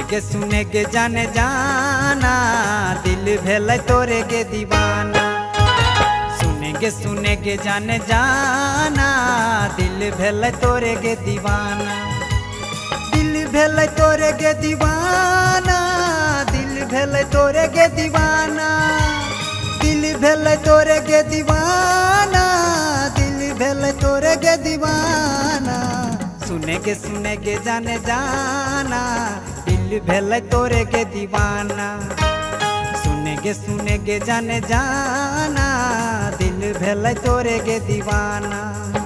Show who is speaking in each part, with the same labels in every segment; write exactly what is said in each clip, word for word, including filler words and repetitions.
Speaker 1: के सुने के जाने जाना दिल भेल तोरे के दीवाना। सुने के सुने के जाने जाना दिल भेल तोरे के दीवाना। दिल भेल तोरे के दीवाना, दिल भेल तोरे के दीवाना, दिल भेल तोरे के दीवाना, दिल भेल तोरे के दीवाना। सुने के सुने के जाने जाना दिल भेल तोरे के दीवाना। सुने के सुने के जाने जाना दिल भेल तोरे के दीवाना।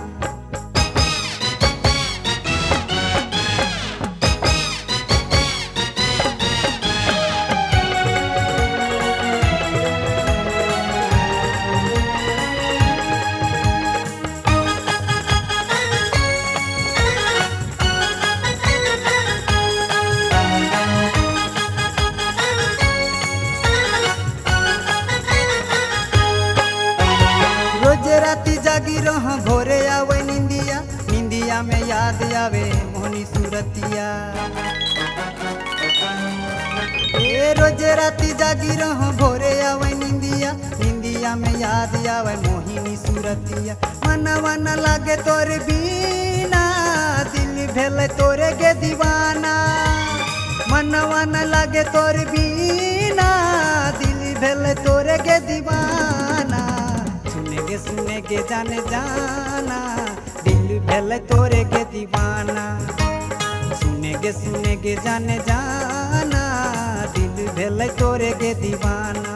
Speaker 1: रोज राती जागी रह भोरे आवे निंदिया, निंदिया में याद आवे मोहनी सूरतिया। ए रोज राती जागी रह भोरे आवे निंदिया, निंदिया में याद आवे मोहिनी सूरतिया। मनवा न लागे तोरे बीना दिल भेल तोरे के दीवाना। मनवा न लागे तोरे बीना दिल भेल तोरे के दीवाना। सुने के सुने के जाने जाना दिल भेल तोरे के दीवाना। सुने के सुने के जाने जाना दिल भेल तोरे के दीवाना।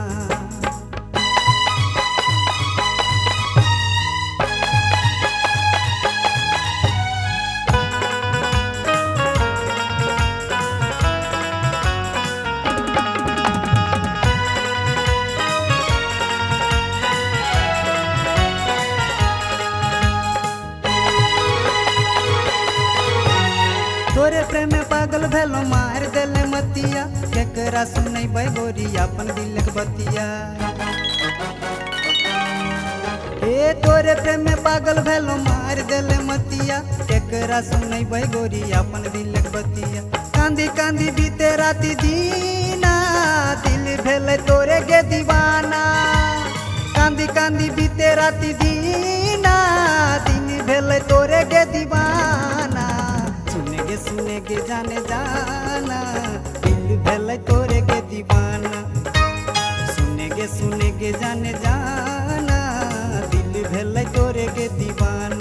Speaker 1: तोरे प्रेम में पागल भेलो मार देले मतिया, केकरा सुनै गोरी अपन दिल के बतिया। ए तोरे प्रेम में पागल भेलो मार देले मतिया, केकरा सुनै गोरी अपन दिल के बतिया। कांदी कांदी बीते राती दीना दिल भेल तोरे के दीवाना। कांदी कांदी बीते राती दीना दिल भेल तोरे के दीवाना। सुने के सुने के जाने जाना दिल भेल तोरे के दीवाना। सुने के सुने के जाने जाना दिल भेल तोरे के दीवाना।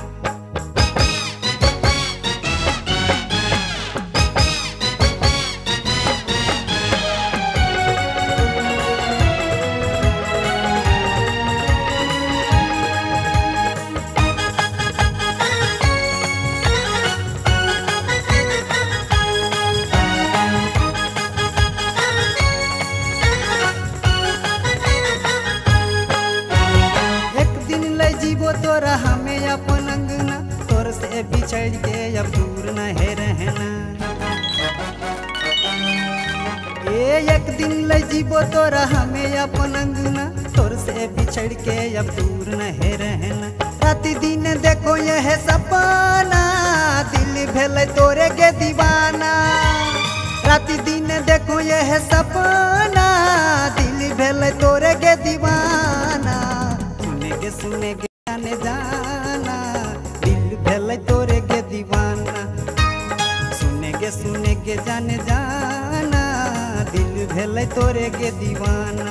Speaker 1: जीवो तोरा हमें अपन अंगना, तोर से बिछड़ के अब दूर न है रहना। ए एक दिन ले जीवो तोरा हमें अपन अंगना, तोर से बिछड़ के अब दूर न है रहना। राति दिन देखो यह सपना दिल भेल तोरे के दीवाना। राति दिन देखो यह सपना दिल भेल तोरे के दीवाना। सुने के सुने के जाने जाना दिल भेल तोरे के दीवाना। सुने के सुने के जाने जाना दिल भेल तोरे के दीवाना।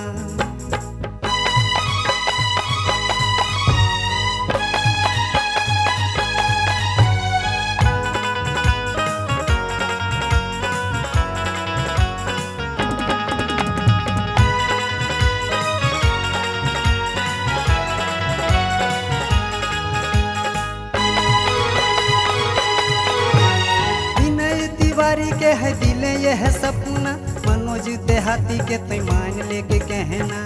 Speaker 1: तिवारी के है दिले यह सपना, मनोज देहाती के तै मान लेके कहना।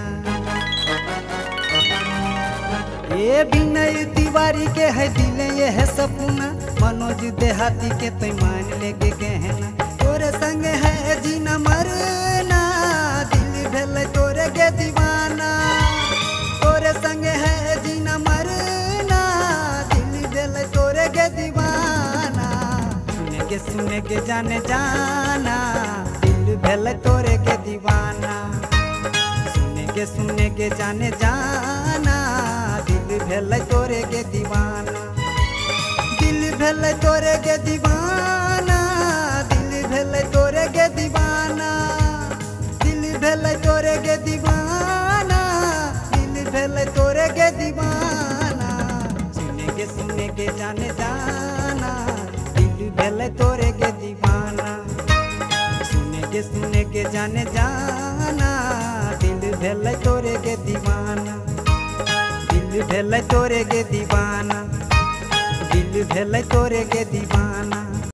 Speaker 1: ये विनय तिवारी के है दिले यह सपना, मनोज देहाती के तै मान लेके कहना। तोरे संग है जीना मरना दिल भेल तोरे के दीवाना। तोरे संग है जीना मरना दिल भेल तोरे के दीवाना। सुने के सुने के जाने जाना भेल तोरे के दीवाना। सुने के सुने के जाने जाना दिल भेल तोरे के दीवाना। दिल भेल तोरे के दीवाना, दिल भेल तोरे के दीवाना, दिल भेल तोरे के दीवाना, दिल भेल तोरे के दीवाना। सुने के सुने के जाने जाना दिल भेल तोरे के दीवाना। सुने के सुने के जाने जाना दिल भेल तोरे के दीवाना। दिल भेल तोरे के दीवाना, दिल भेल तोरे के दीवाना।